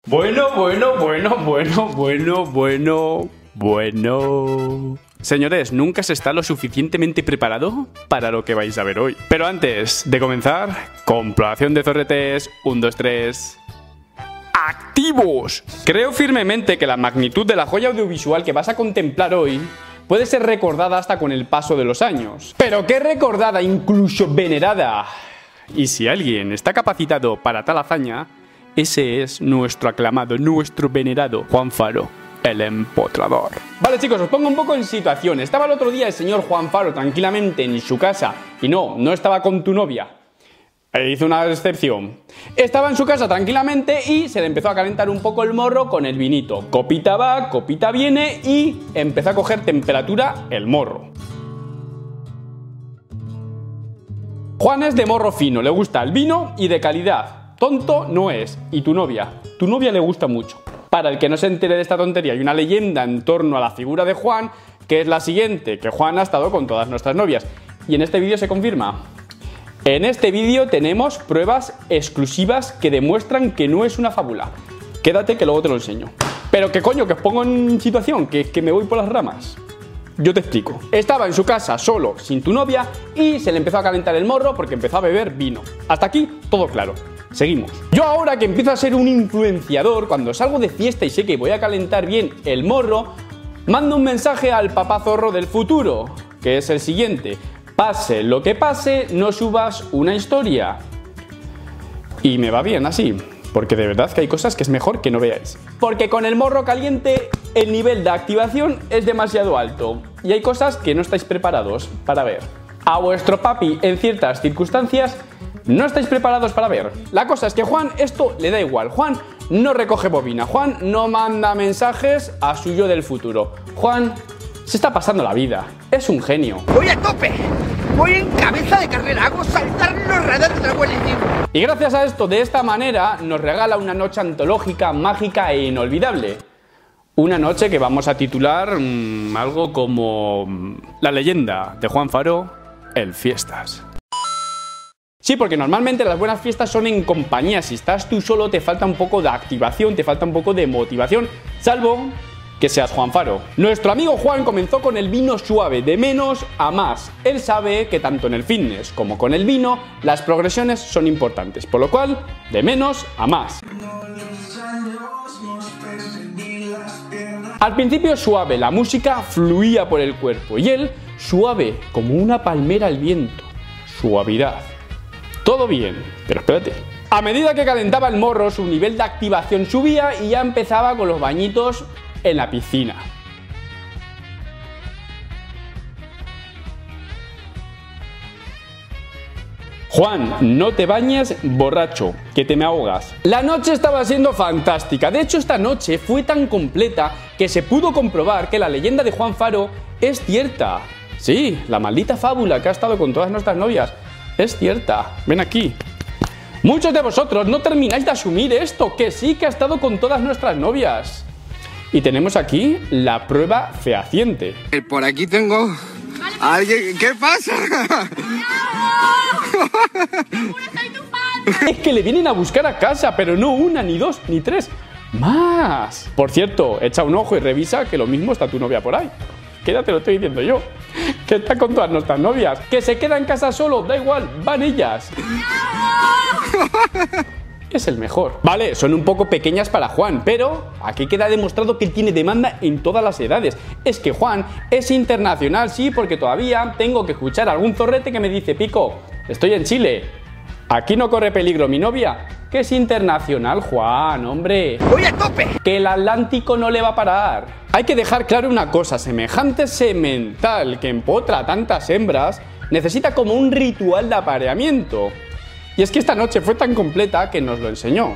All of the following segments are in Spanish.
Bueno. Señores, nunca se está lo suficientemente preparado para lo que vais a ver hoy. Pero antes de comenzar, comprobación de zorretes. 1, 2, 3... ¡Activos! Creo firmemente que la magnitud de la joya audiovisual que vas a contemplar hoy puede ser recordada hasta con el paso de los años. Pero qué recordada, incluso venerada. Y si alguien está capacitado para tal hazaña, ese es nuestro aclamado, nuestro venerado Juan Faro, el empotrador. Vale, chicos, os pongo un poco en situación. Estaba el otro día el señor Juan Faro tranquilamente en su casa. Y no estaba con tu novia. Hizo una excepción. Estaba en su casa tranquilamente y se le empezó a calentar un poco el morro con el vinito. Copita va, copita viene y empezó a coger temperatura el morro. Juan es de morro fino, le gusta el vino y de calidad. Tonto no es. ¿Y tu novia? Tu novia le gusta mucho. Para el que no se entere de esta tontería, hay una leyenda en torno a la figura de Juan, que es la siguiente, que Juan ha estado con todas nuestras novias. Y en este vídeo se confirma. En este vídeo tenemos pruebas exclusivas que demuestran que no es una fábula. Quédate que luego te lo enseño. Pero que coño, que os pongo en situación, que me voy por las ramas. Yo te explico. Estaba en su casa solo, sin tu novia, y se le empezó a calentar el morro porque empezó a beber vino. Hasta aquí, todo claro. Seguimos. Yo ahora que empiezo a ser un influenciador, cuando salgo de fiesta y sé que voy a calentar bien el morro, mando un mensaje al papá zorro del futuro, que es el siguiente: pase lo que pase, no subas una historia. Y me va bien así, porque de verdad que hay cosas que es mejor que no veáis. Porque con el morro caliente el nivel de activación es demasiado alto y hay cosas que no estáis preparados para ver. A vuestro papi en ciertas circunstancias no estáis preparados para ver. La cosa es que Juan esto le da igual. Juan no recoge bobina. Juan no manda mensajes a su yo del futuro. Juan se está pasando la vida. Es un genio. Voy a tope. Voy en cabeza de carrera. Hago saltar los radares del buenísimo. Y gracias a esto, de esta manera, nos regala una noche antológica, mágica e inolvidable. Una noche que vamos a titular algo como la leyenda de Juan Faro, el Fiestas. Sí, porque normalmente las buenas fiestas son en compañía. Si estás tú solo te falta un poco de activación, te falta un poco de motivación, salvo que seas Juan Faro. Nuestro amigo Juan comenzó con el vino suave, de menos a más. Él sabe que tanto en el fitness como con el vino las progresiones son importantes, por lo cual, de menos a más. Al principio suave, la música fluía por el cuerpo y él suave, como una palmera al viento. Suavidad. Todo bien, pero espérate. A medida que calentaba el morro, su nivel de activación subía y ya empezaba con los bañitos en la piscina. Juan, no te bañes borracho, que te me ahogas. La noche estaba siendo fantástica. De hecho, esta noche fue tan completa que se pudo comprobar que la leyenda de Juan Faro es cierta. Sí, la maldita fábula que ha estado con todas nuestras novias es cierta. Ven aquí. Muchos de vosotros no termináis de asumir esto, que sí que ha estado con todas nuestras novias. Y tenemos aquí la prueba fehaciente. Por aquí tengo a alguien. ¿Qué pasa? Es que le vienen a buscar a casa, pero no una, ni dos, ni tres, más. Por cierto, echa un ojo y revisa que lo mismo está tu novia por ahí. Que ya te lo estoy diciendo yo, que está con todas nuestras novias. Que se queda en casa solo, da igual, van ellas. Es el mejor. Vale, son un poco pequeñas para Juan, pero aquí queda demostrado que él tiene demanda en todas las edades. Es que Juan es internacional, sí, porque todavía tengo que escuchar a algún zorrete que me dice: Pico, estoy en Chile. Aquí no corre peligro mi novia. Que es internacional, Juan, hombre. ¡Voy a tope! Que el Atlántico no le va a parar. Hay que dejar claro una cosa: semejante semental que empotra a tantas hembras necesita como un ritual de apareamiento. Y es que esta noche fue tan completa que nos lo enseñó.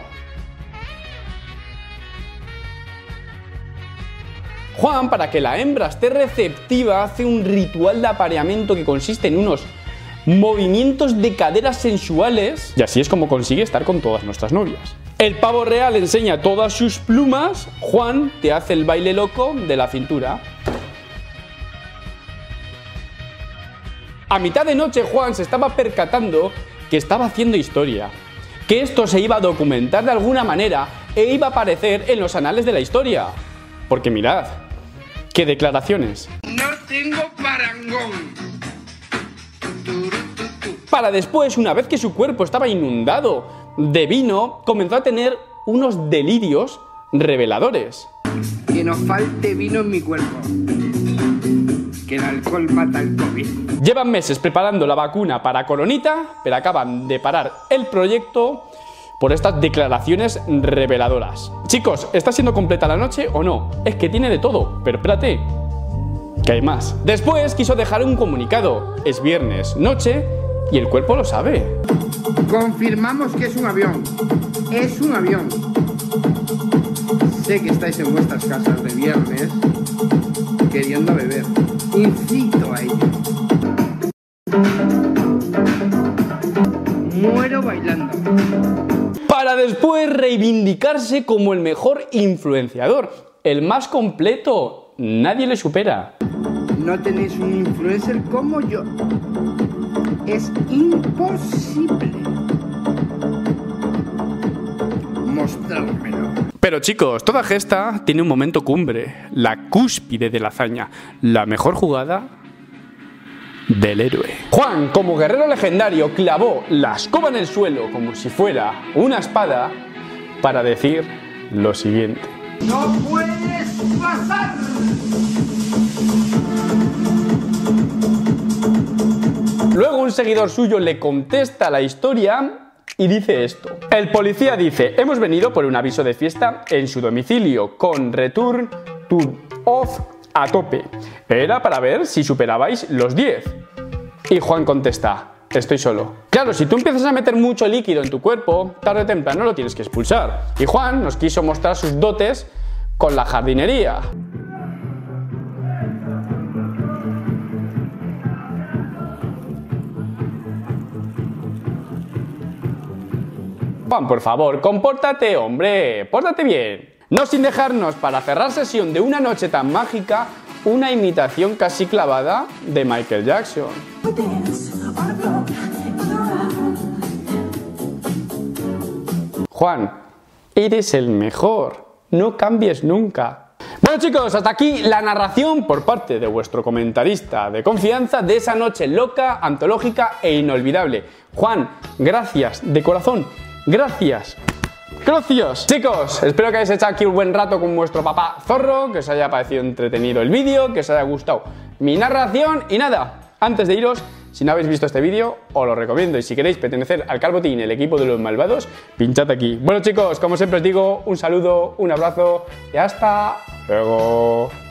Juan, para que la hembra esté receptiva, hace un ritual de apareamiento que consiste en unos movimientos de caderas sensuales, y así es como consigue estar con todas nuestras novias. El pavo real enseña todas sus plumas, Juan te hace el baile loco de la cintura. A mitad de noche Juan se estaba percatando que estaba haciendo historia. que esto se iba a documentar de alguna manera e iba a aparecer en los anales de la historia. Porque mirad, qué declaraciones. No tengo parangón. Para después, una vez que su cuerpo estaba inundado de vino, comenzó a tener unos delirios reveladores. Que no falte vino en mi cuerpo. Que el alcohol mata el COVID. Llevan meses preparando la vacuna para Coronita, pero acaban de parar el proyecto por estas declaraciones reveladoras. Chicos, ¿está siendo completa la noche o no? Es que tiene de todo, pero espérate, que hay más. Después quiso dejar un comunicado. Es viernes, noche, y el cuerpo lo sabe. Confirmamos que es un avión. Es un avión. Sé que estáis en vuestras casas de viernes queriendo beber. Incito a ello. Muero bailando. Para después reivindicarse como el mejor influenciador, el más completo. Nadie le supera. No tenéis un influencer como yo. Es imposible mostrármelo. Pero chicos, toda gesta tiene un momento cumbre, la cúspide de la hazaña, la mejor jugada del héroe. Juan, como guerrero legendario, clavó la escoba en el suelo como si fuera una espada para decir lo siguiente. ¡No puedes pasar! Luego un seguidor suyo le contesta la historia y dice esto. El policía dice: hemos venido por un aviso de fiesta en su domicilio con return to off a tope. Era para ver si superabais los 10. Y Juan contesta: estoy solo. Claro, si tú empiezas a meter mucho líquido en tu cuerpo, tarde o temprano lo tienes que expulsar. Y Juan nos quiso mostrar sus dotes con la jardinería. Juan, por favor, compórtate, hombre, pórtate bien. No sin dejarnos, para cerrar sesión de una noche tan mágica, una imitación casi clavada de Michael Jackson. Juan, eres el mejor, no cambies nunca. Bueno chicos, hasta aquí la narración por parte de vuestro comentarista de confianza de esa noche loca, antológica e inolvidable. Juan, gracias, de corazón. Gracias. Gracias. Chicos, espero que hayáis echado aquí un buen rato con vuestro papá zorro, que os haya parecido entretenido el vídeo, que os haya gustado mi narración y nada, antes de iros, si no habéis visto este vídeo, os lo recomiendo y si queréis pertenecer al Calvo Team, el equipo de los malvados, pinchad aquí. Bueno chicos, como siempre os digo, un saludo, un abrazo y hasta luego.